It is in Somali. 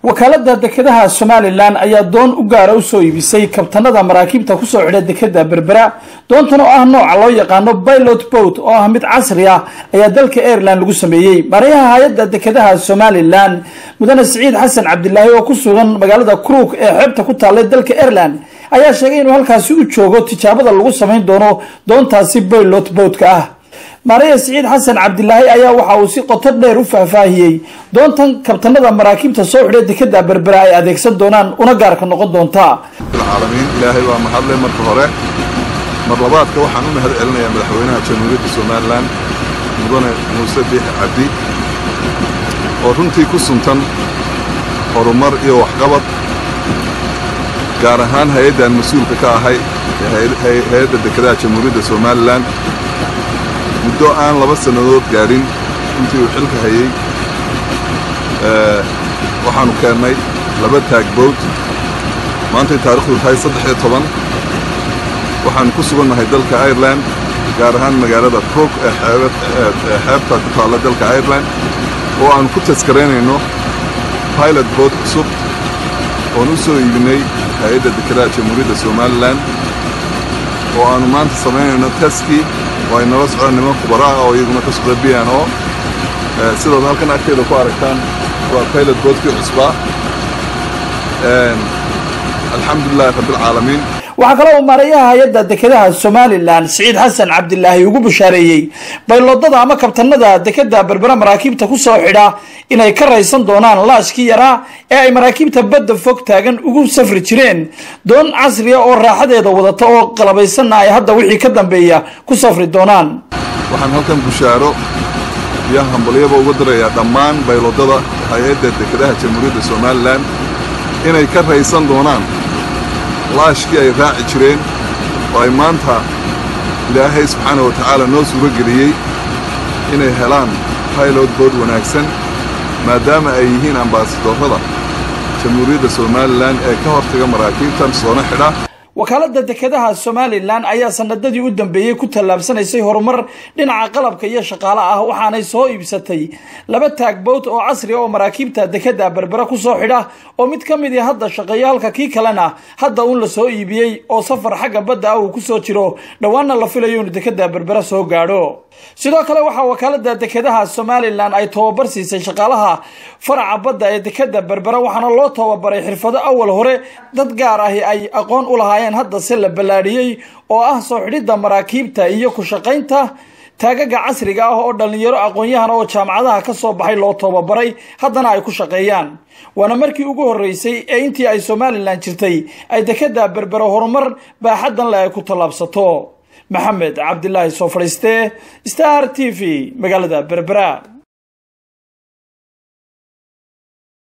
wakaalada dekedaha Somaliland ayaa doon u gaar ah soo iibisay kabtanada maraakiibta ku soo xidhay dekeda Berbera doontan oo ah nooc loo yaqaan pilot boat oo ah mid casri ah ayaa dalka Ireland lagu sameeyay mareeyaha hay'adda dekedaha Somaliland mudane Saciid Xasan Cabdilaahi oo ku sugan magaalada Crook ee xeebta ku taal dalka Ireland ayaa sheegay inuu halkaas u joogo tijaabada lagu sameyn doono doontaasi pilot boat ka ah Maria Saciid Xasan Cabdilaahi ayaa waxa uu si qoto dheer u faahfaahiyay doontan kabtanada maraakiibta soo xidhay dekeda Berbera ay adeegsan doonaan una gaar ka noqon doonta العالمين إلهي ومحله مرة هراء مرة بعد كوحنا من هذا علنا يا مدحوينها جمهورية سومالان مدن موسى بيح عبدي ورنتي كسنتن ورمر يوح قبض قارهان هيدا المسؤول كهاي هيدا الدكتور جمهورية سومالان مدو آن لبس سنوات قارين انتي وحلك هاي وحانو كاني لبتاك بوت ما أنت تاريخه هاي صدق طبعا وحن كسبنا هاي دلك أيرلاند جارهان مجالات كروك حابة كتالة دلك أيرلاند وأنا كنت أذكرين إنه بايلوت بوت سوب ونسو يبني هاي الذكريات جمهورية سومالان وأنا ما أنت سمعنا إنه تسكي وإن رأس عن من خبراء أو يقولون كسب بيا أنا سيدا ذلك أنا أكيد أقاركان وبايلوت بوت في عصبة الحمد لله رب العالمين وحكلوا مريها hay'adda dekedaha Somaliland Saciid Xasan Cabdilaahi ugu bashareeyay bayloodada ama kabtanada dekeda Berbera maraakiibta ku soo xidha inay ka raysan doonaan laashkii yaraa ee ay maraakiibta badda fog taagan ugu safri jireen doon casri ah oo raaxadeeda wadata oo qalabaysan ay hadda wixii ka dambeeya ku safri doonaan waxaan halkan bushaaro iyo hambaliyada ugu diray dhammaan bayloodada hay'adda dekedaha Jamhuuriyadda Somaliland inay ka raysan doonaan laashkii ay raaci jireen oo ay maanta Ilaahay subxaanahu wa ta'aala noo suuro geliyay inay helaan pilot boat wanaagsan maadaama ay yihiin ambaasadorada Jamhuuriyadda Somaliland ee ka hortaga maraakiibtan soo xidha wakaalada dekedaha Somaliland ayaa sanadadii u dambeeyay ku tallaabsanaysay horumar dhinaca qalabka iyo shaqaalaha ah waxaanay soo iibsatay laba taag boat oo casri ah oo maraakiibta dekeda Berbera ku soo xidha oo mid kamid ah hadda shaqeeyo halka kii kalena hadda uu la soo iibiyay oo safar xagga badda ah uu ku soo jiro dhawaana la filayo in dekeda Berbera soo gaadho sidoo kale waxa wakaalada dekedaha Somaliland ay tababar siisay shaqaalaha faraca badda ee dekeda Berbera waxaana loo tababaray xirfado awal hore dad gaar ah ay aqoon u lahaayeen hadda si la balaadhiyay oo ah soo xidhida maraakiibta iyo ku shaqaynta taagaga casriga ah oo dhalinyaro aqoon-yahan oo jaamacadaha ka soo baxay loo tababaray haddana ay ku shaqeeyaan waana markii ugu horeysay ee intii ay Somaliland jirtay ay dekeda Berbera horumar baaxadan la ay ku talaabsato maxamed cabdilaahi soo fariiste Star TV magaalada Berbera